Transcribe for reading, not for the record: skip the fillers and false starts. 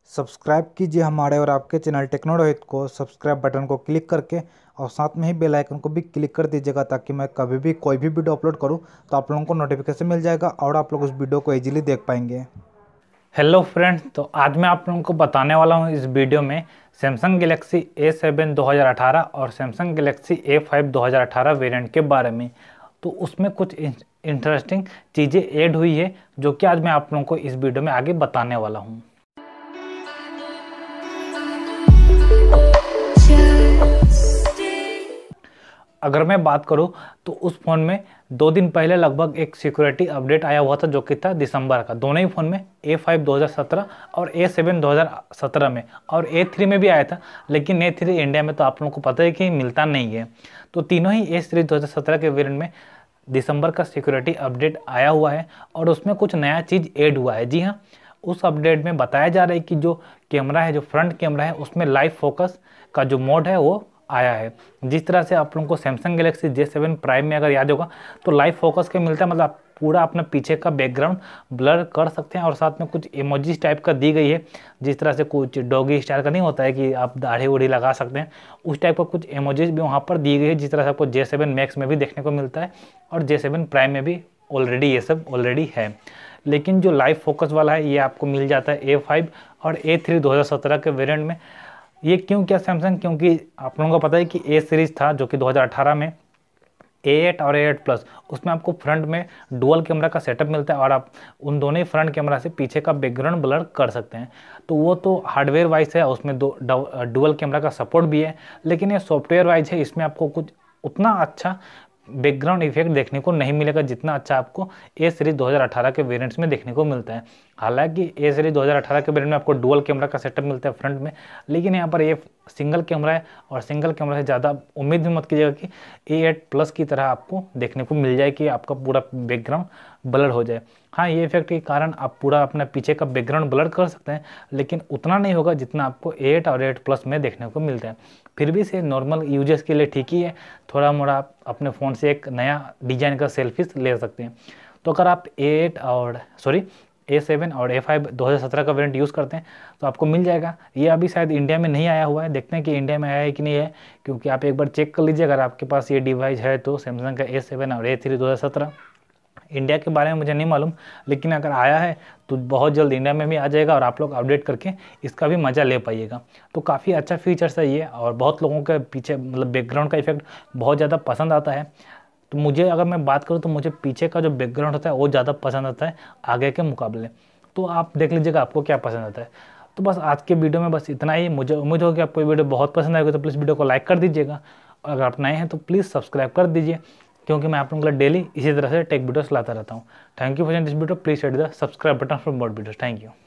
Subscribe कीजिए हमारे और आपके चैनल टेक्नोरोहित को सब्सक्राइब बटन को क्लिक करके और साथ में ही बेल आइकन को भी क्लिक कर दीजिएगा, ताकि मैं कभी भी कोई भी वीडियो अपलोड करूं तो आप लोगों को नोटिफिकेशन मिल जाएगा और आप लोग उस वीडियो को इजीली देख पाएंगे। हेलो फ्रेंड्स, तो आज मैं आप लोगों को बताने वाला हूं इस वीडियो में सैमसंग गैलेक्सी A7 2018 और सैमसंग गैलेक्सी A5 2018 वेरिएंट के बारे में। तो उसमें कुछ इंटरेस्टिंग चीज़ें ऐड हुई है जो कि आज मैं आप लोगों को इस वीडियो में आगे बताने वाला हूं। अगर मैं बात करूं तो उस फ़ोन में 2 दिन पहले लगभग एक सिक्योरिटी अपडेट आया हुआ था जो कि था दिसंबर का। दोनों ही फ़ोन में A5 2017 और A7 2017 में, और A3 में भी आया था, लेकिन A3 इंडिया में तो आप लोगों को पता है कि मिलता नहीं है। तो तीनों ही A सीरीज 2017 के वेरिएंट में दिसंबर का सिक्योरिटी अपडेट आया हुआ है और उसमें कुछ नया चीज़ ऐड हुआ है। जी हाँ, उस अपडेट में बताया जा रहा है कि जो कैमरा है, जो फ्रंट कैमरा है, उसमें लाइव फोकस का जो मोड है वो आया है। जिस तरह से आप लोगों को सैमसंग गैलेक्सी J7 प्राइम में अगर याद होगा तो लाइव फोकस के मिलता है, मतलब आप पूरा अपना पीछे का बैकग्राउंड ब्लर कर सकते हैं। और साथ में कुछ इमोजीज टाइप का दी गई है, जिस तरह से कुछ डॉगी स्टाइल का नहीं होता है कि आप दाढ़ी उड़ी लगा सकते हैं, उस टाइप का कुछ इमोजीज भी वहाँ पर दी गई है, जिस तरह से आपको J7 मैक्स में भी देखने को मिलता है और J7 प्राइम में भी ऑलरेडी ये सब ऑलरेडी है। लेकिन जो लाइव फोकस वाला है ये आपको मिल जाता है A5 और A3 2017 के वेरिएंट में। ये क्यों किया सैमसंग? क्योंकि आप लोगों को पता है कि A सीरीज था जो कि 2018 में A8 और A8 प्लस, उसमें आपको फ्रंट में डुअल कैमरा का सेटअप मिलता है और आप उन दोनों ही फ्रंट कैमरा से पीछे का बैकग्राउंड ब्लर कर सकते हैं। तो वो तो हार्डवेयर वाइज है, उसमें डुअल कैमरा का सपोर्ट भी है, लेकिन ये सॉफ्टवेयर वाइज है, इसमें आपको कुछ उतना अच्छा बैकग्राउंड इफेक्ट देखने को नहीं मिलेगा जितना अच्छा आपको A सीरीज 2018 के वेरिएंट्स में देखने को मिलता है। हालांकि A सीरीज 2018 के वेरिएंट में आपको डुअल कैमरा का सेटअप मिलता है फ्रंट में, लेकिन यहाँ पर ये सिंगल कैमरा है और सिंगल कैमरा से ज़्यादा उम्मीद भी मत कीजिएगा कि A8 प्लस की तरह आपको देखने को मिल जाए कि आपका पूरा बैकग्राउंड ब्लर हो जाए। हाँ, ये इफेक्ट के कारण आप पूरा अपना पीछे का बैकग्राउंड ब्लर कर सकते हैं, लेकिन उतना नहीं होगा जितना आपको A8 और A8 प्लस में देखने को मिलता है। फिर भी से नॉर्मल यूजर्स के लिए ठीक ही है, थोड़ा मोड़ा आप अपने फ़ोन से एक नया डिजाइन का सेल्फीज ले सकते हैं। तो अगर आप A7 और A5 2017 का वेरिएंट यूज़ करते हैं तो आपको मिल जाएगा। ये अभी शायद इंडिया में नहीं आया हुआ है, देखते हैं कि इंडिया में आया है कि नहीं है, क्योंकि आप एक बार चेक कर लीजिए अगर आपके पास ये डिवाइस है तो सैमसंग का A7 और A3 2017। इंडिया के बारे में मुझे नहीं मालूम, लेकिन अगर आया है तो बहुत जल्द इंडिया में भी आ जाएगा और आप लोग अपडेट करके इसका भी मज़ा ले पाइएगा। तो काफ़ी अच्छा फीचर्स है ये, और बहुत लोगों के पीछे मतलब बैकग्राउंड का इफेक्ट बहुत ज़्यादा पसंद आता है। तो मुझे अगर मैं बात करूँ तो मुझे पीछे का जो बैकग्राउंड होता है वो ज़्यादा पसंद आता है आगे के मुकाबले। तो आप देख लीजिएगा आपको क्या पसंद आता है। तो बस आज के वीडियो में बस इतना ही। मुझे उम्मीद होगी आपको ये वीडियो बहुत पसंद आएगा, तो प्लीज़ वीडियो को लाइक कर दीजिएगा, और अगर आप नए हैं तो प्लीज़ सब्सक्राइब कर दीजिए, क्योंकि मैं आप लोगों के लिए डेली इसी तरह से टेक वीडियोस लाता रहता हूँ। Thank you for this video, please hit the subscribe button for more videos. Thank you.